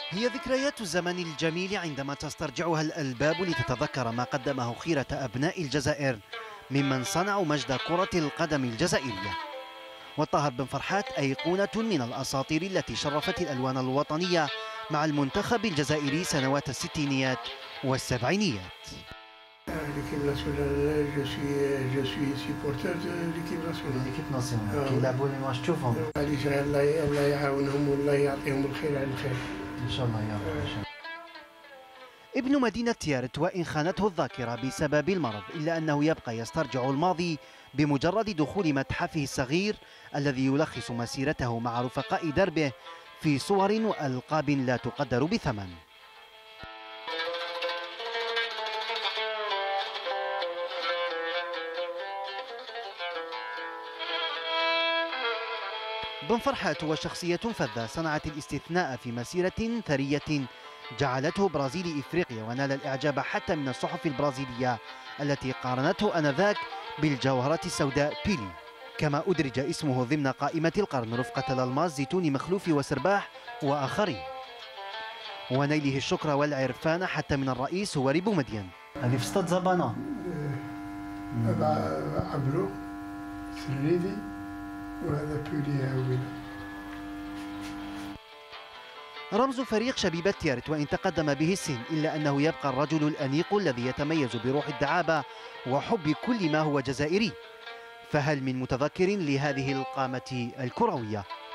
هي ذكريات الزمن الجميل عندما تسترجعها الألباب لتتذكر ما قدمه خيرة أبناء الجزائر ممن صنعوا مجد كرة القدم الجزائرية. وطاهر بن فرحات أيقونة من الأساطير التي شرفت الألوان الوطنية مع المنتخب الجزائري سنوات الستينيات والسبعينيات. L'équipe nationale, je suis supporter de l'équipe nationale. l'équipe nationale كيلعبوا لي ماتش تشوفهم الله يعاونهم والله يعطيهم الخير على الخير. ان شاء الله يا رب ان شاء الله. ابن مدينة تيارت وإن خانته الذاكرة بسبب المرض إلا أنه يبقى يسترجع الماضي بمجرد دخول متحفه الصغير الذي يلخص مسيرته مع رفقاء دربه في صور وألقاب لا تقدر بثمن. بن فرحات هو شخصية فذة صنعت الاستثناء في مسيرة ثرية جعلته برازيلي إفريقيا، ونال الإعجاب حتى من الصحف البرازيلية التي قارنته آنذاك بالجوهرة السوداء بيلي. كما أدرج اسمه ضمن قائمة القرن رفقة الألماس زيتوني مخلوفي وسرباح وآخرين، ونيله الشكر والعرفان حتى من الرئيس هواري بومدين. هذه في استاد زبانة عبرو سريدي وهذا بيلي هاويل. رمز فريق شبيبة تيارت وإن تقدم به السن إلا أنه يبقى الرجل الأنيق الذي يتميز بروح الدعابة وحب كل ما هو جزائري. فهل من متذكر لهذه القامة الكروية؟